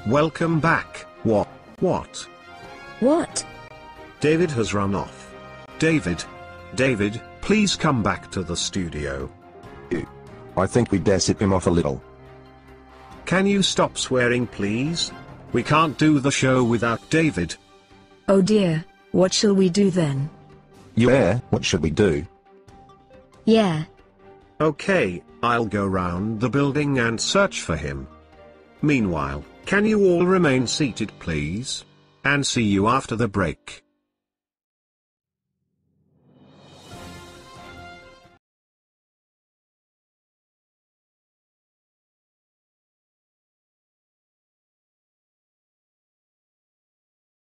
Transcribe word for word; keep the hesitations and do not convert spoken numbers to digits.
Welcome back. What? What? What? David has run off. David. David, please come back to the studio. I think we dare sit him off a little. Can you stop swearing, please? We can't do the show without David. Oh dear, what shall we do then? Yeah, what should we do? Yeah. Okay, I'll go round the building and search for him. Meanwhile, can you all remain seated, please? And see you after the break.